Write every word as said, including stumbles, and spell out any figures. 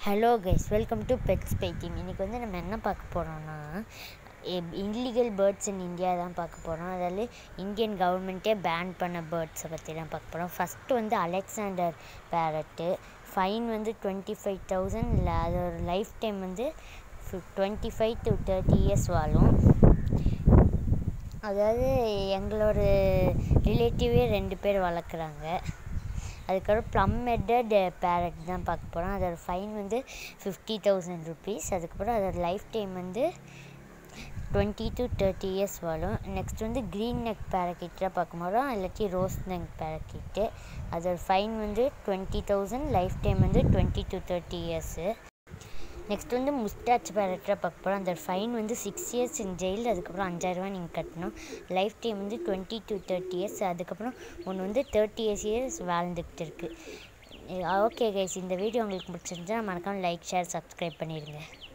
Hello guys, welcome to pets painting. இன்றைக்கி வந்து நம்ம என்ன பார்க்க போகிறோம்னா இல்லீகல் பேர்ட்ஸ் இன் இந்தியா தான் பார்க்க போகிறோம். அதாவது இந்தியன் கவர்மெண்ட்டே பேன் பண்ண பேர்ட்ஸை பற்றி தான் பார்க்க போகிறோம். ஃபஸ்ட்டு வந்து அலெக்சாண்டர் பேரட்டு. ஃபைன் வந்து டுவெண்ட்டி ஃபைவ் தௌசண்ட் இல்லை, அது ஒரு லைஃப் டைம் வந்து twenty five to thirty years வாழும். அதாவது எங்களோட ரிலேட்டிவே ரெண்டு பேர் வளர்க்குறாங்க. அதுக்கப்புறம் ப்ளம் ஹெட்டட் பேரட் தான் பார்க்க போகிறோம். அதோட ஃபைன் வந்து ஃபிஃப்டி தௌசண்ட் ருபீஸ். அதுக்கப்புறம் அதோட லைஃப் டைம் வந்து டுவெண்ட்டி டு தேர்ட்டி இயர்ஸ் வரும். நெக்ஸ்ட் வந்து க்ரீன் நெக் பேரக்கிட்ட பார்க்க போகிறோம், இல்லாட்டி ரோஸ் நெக் பேரக்கிட்டு. அதோட ஃபைன் வந்து டுவெண்ட்டி தௌசண்ட், லைஃப் டைம் வந்து twenty to thirty years. Next வந்து முஸ்டாச் பேரட்டாக பார்க்க போகிறோம். அந்த ஃபைன் வந்து சிக்ஸ் இயர்ஸ் இன் ஜெயில், அதுக்கப்புறம் அஞ்சாயிரரூவா நீங்கள் கட்டணும். லைஃப் டைம் வந்து டுவெண்ட்டி டு தேர்ட்டி இயர்ஸ். அதுக்கப்புறம் ஒன்று வந்து தேர்ட்டி இயர்ஸ் இயர்ஸ் வாழ்ந்துக்கிட்டு இருக்குது. ஓகே கைஸ், இந்த வீடியோ உங்களுக்கு பிடிச்சிருந்தா மறக்காமல் லைக், ஷேர், சப்ஸ்கிரைப் பண்ணிடுங்க.